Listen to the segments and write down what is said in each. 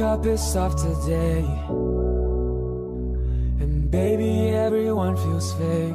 up pissed off today, and baby, everyone feels fake.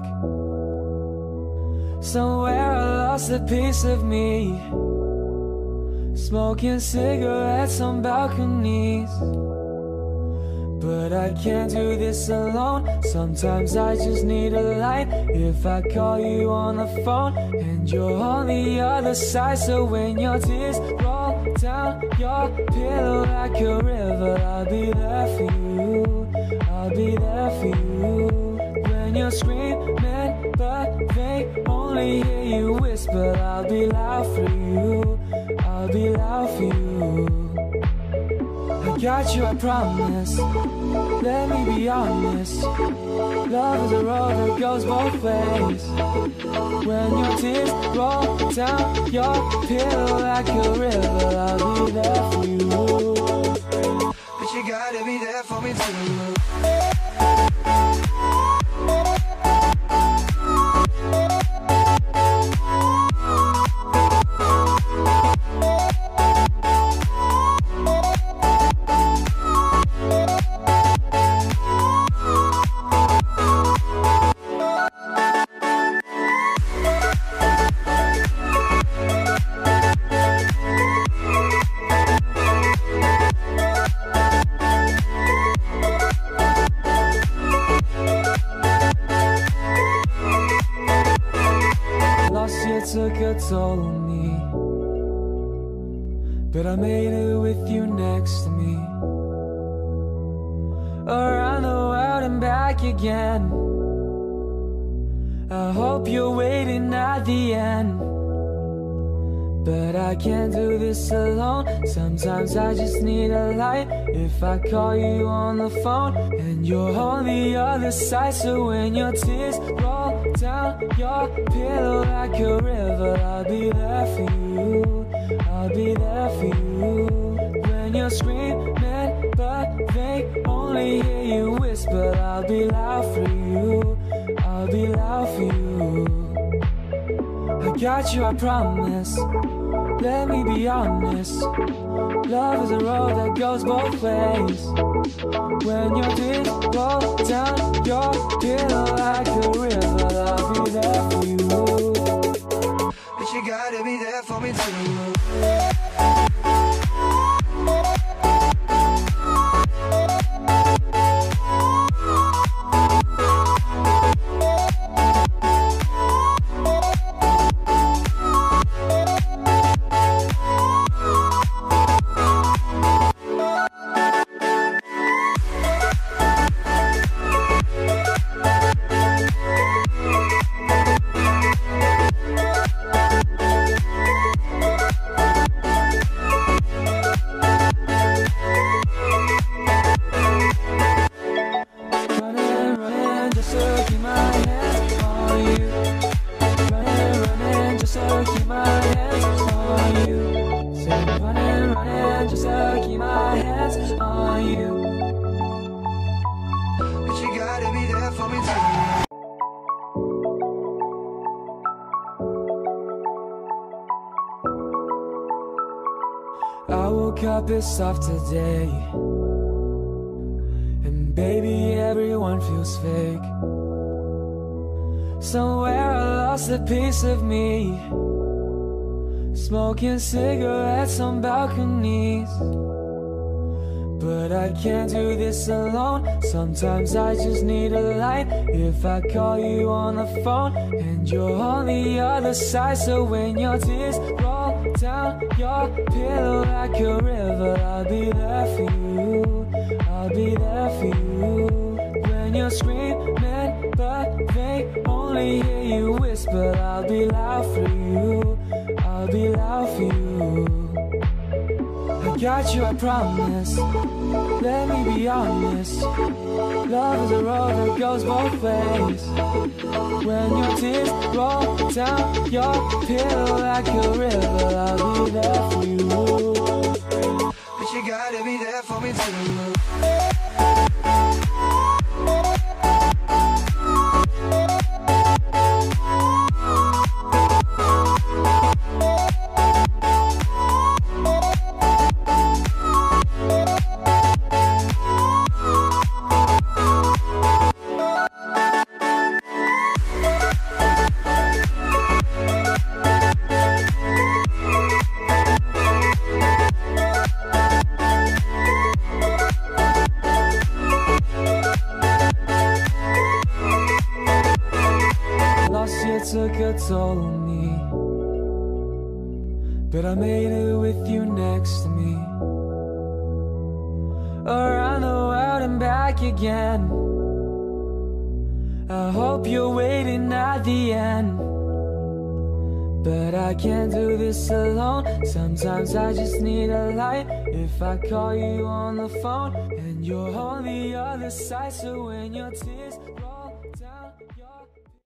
Somewhere I lost a piece of me, smoking cigarettes on balconies. But I can't do this alone. Sometimes I just need a light. If I call you on the phone and you're on the other side, so when your tears roll down your pillow like a river, I'll be there for you, I'll be there for you. When you're screaming but they only hear you whisper, I'll be loud for you, I'll be loud for you. I got you, I promise. Let me be honest. Love is a road that goes both ways. When your tears roll down your pillow like a river, I'll be there for you. But you gotta be there for me too. Took a toll on me, but I made it with you next to me. Around the world and back again. I hope you're waiting at the end, but I can't do this alone. Sometimes I just need a light. If I call you on the phone and you're on the other side, so when your tears roll down your pillow like a river, I'll be there for you, I'll be there for you. When you're screaming but they only hear you whisper, I'll be loud for you, I'll be loud for you. I got you, I promise. Let me be honest. Love is a road that goes both ways. When your tears roll down your pillow like a river, I'll be there for you. But you gotta be there for me too. I woke up pissed off today, and baby, everyone feels fake. Somewhere I lost a piece of me, smoking cigarettes on balconies. But I can't do this alone. Sometimes I just need a light. If I call you on the phone and you're on the other side, so when your tears roll down your pillow like a river, I'll be there for you, I'll be there for you. When you're screaming but they only hear you whisper, I'll be loud for you, I'll be loud for you. I got you, I promise. Let me be honest. Love is a road that goes both ways. When your tears roll down your pillow like a river, I'll be there for you. But you gotta be there for me too. took a toll on me, but I made it with you next to me. Around the world and back again. I hope you're waiting at the end, but I can't do this alone. Sometimes I just need a light. If I call you on the phone and you're on the other side, so when your tears